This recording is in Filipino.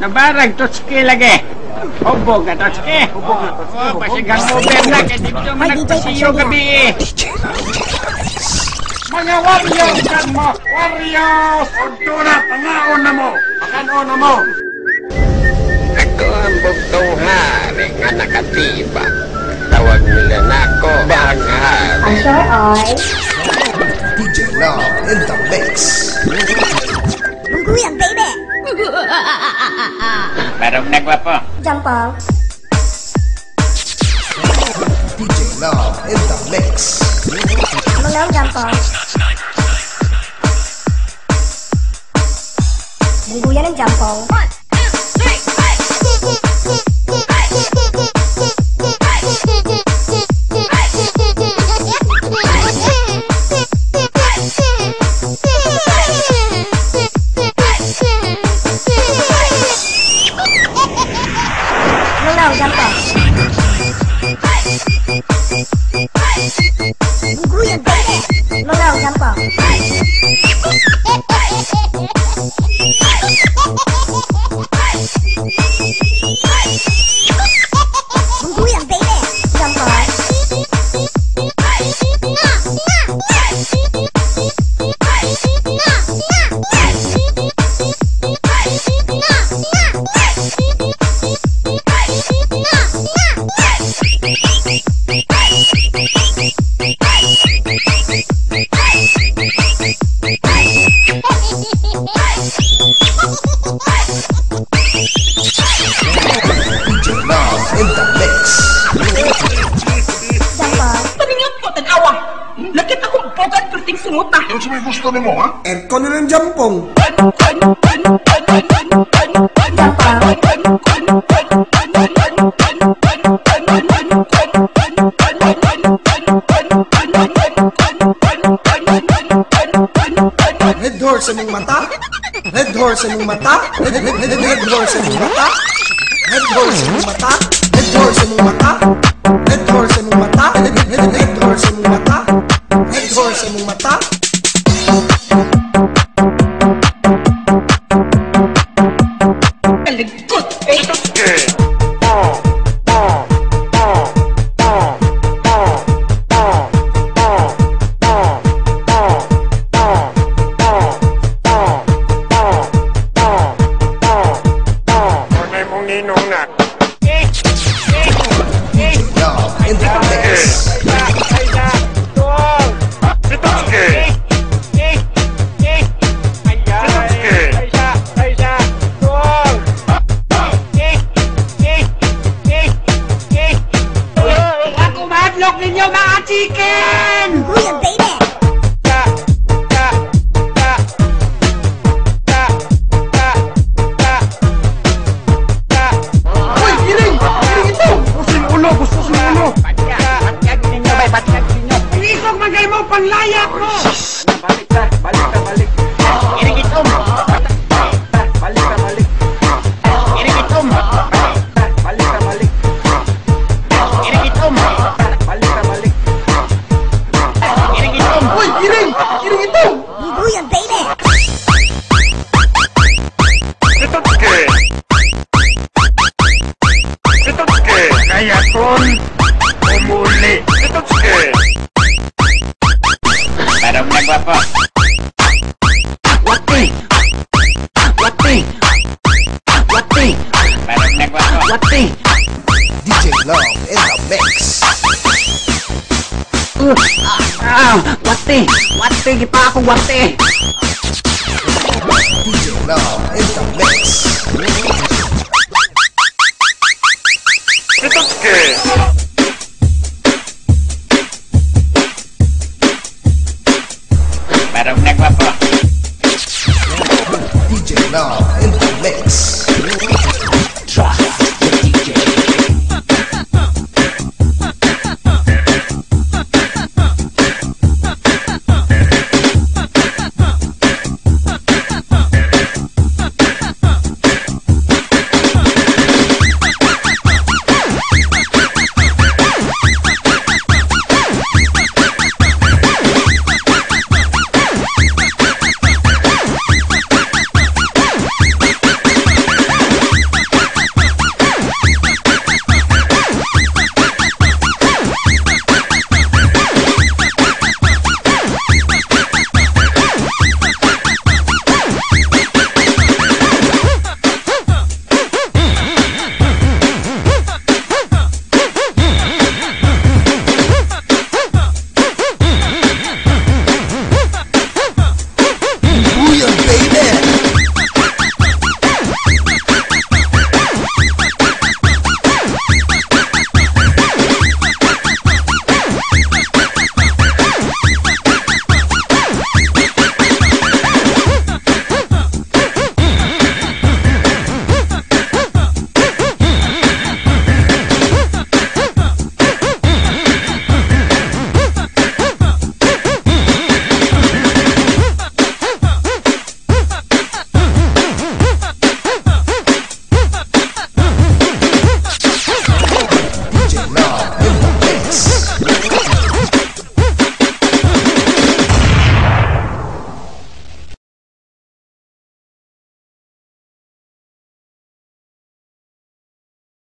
Nabarag, Totski lagi. Hubog na, Totski. Pasigang over na, kaya dito mo nagpasiyo gabi. Mga Warriors kan mo! Warriors! Unto na, pangaon na mo! Pakanon na mo! Ako ang bugtong hari nga nakatiba. Tawag nila na ako Banghari. I sure are. DJ Love in the mix. Bungkuyang, baby! Barog na gwapo. Jampong. DJ Love in the mix. Mangang jampong. Bungkuyan ng jampong. Mangang jampong. Bungkuyan, baby! Mangang jampong. Bungkuyang, baby! Jampong. DJ Love in the mix. Jampong. Paningat po, tanawa. Lakit akong pokat perting sunguta. Yung sa may gusto ni mo, ha? Aircon na ng jampong. Red horse sa mong mata? Red horse sa mong mata? Red horse sa mong mata? Red horse sa mong mata? Red horse sa mong mata? Red horse sa mong mata? Red horse sa mong mata? Red horse sa mong mata? Kaligkot, eh. Tunay mong ninungat. Love in the mix. Ako mahadlok ninyo mga chicken! Bungkuyang, baby! Uy, giling! Giling ito! Gusto yung ulo! Gusto yung ulo! Batyag ninyo, bay, batyag ninyo. Inisog man kayo mo, panglayak mo! Balik ka, balik. Iring itom! Balik ka, balik. Iring itom! Balik ka, balik. Iring itom! Balik ka, balik. Iring itom! Uy, giling! Giling ito! Bungkuyang, baby! Kaya kon umuli. Barog na gwapo. Wati! Barog na gwapo. DJ Love in the mix. Wati! Gipa ako, wati! DJ Love in